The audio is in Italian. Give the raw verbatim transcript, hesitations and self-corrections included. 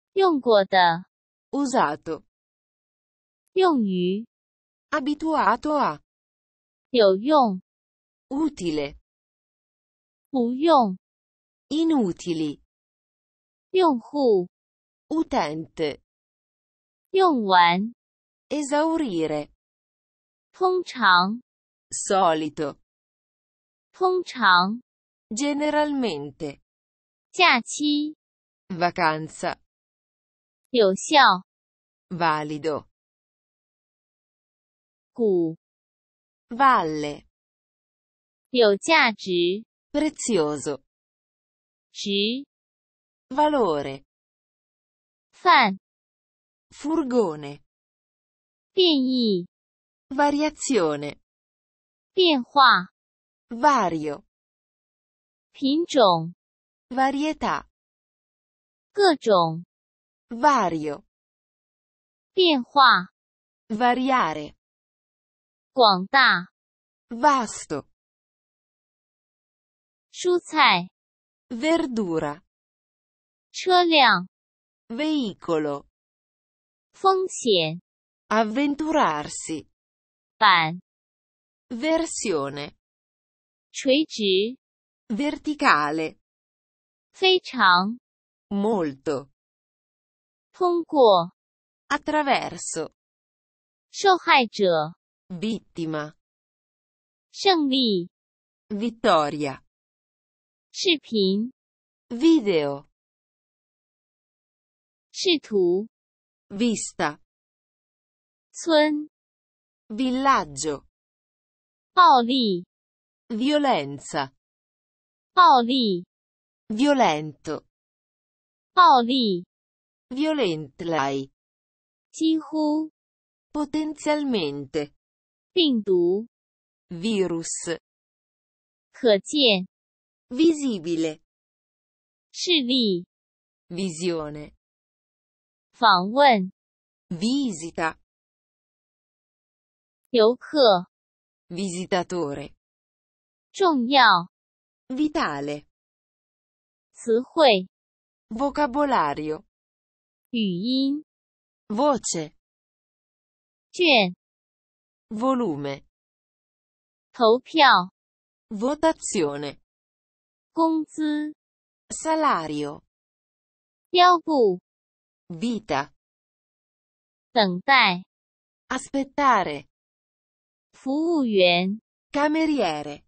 用过的 usato, 用于 abituato a, 有用 utile, 不用 inutili, 用户 utente, 用完 esaurire, 通常 solito, 通常 generalmente, 假期 vacanza, 有效 valido, 股 valle, 有价值 prezioso, 值 valore, 范 furgone, 变异 variazione, 变化 vario, 品种 varietà, 各种 vario, 变化 variare, 广大 vasto, 蔬菜 verdura, 车辆 veicolo, 风险 avventurarsi, 板 versione, 垂直 verticale, 非常 molto, 通过 attraverso, 受害者 vittima, 胜利 vittoria, 视频 video, 视图 vista, 村 villaggio, 暴力 violenza, 暴力 violento, 暴力 violentlai, 几乎 potenzialmente, 病毒 virus, 可见 visibile, 视力 visione, 访问 visita, 游客 visitatore, 重要 vitale, 词汇 vocabolario, 语音 voce, 卷 volume, 投票 votazione, 工资 salario, 标布 vita, 等待 aspettare, 服务员 cameriere.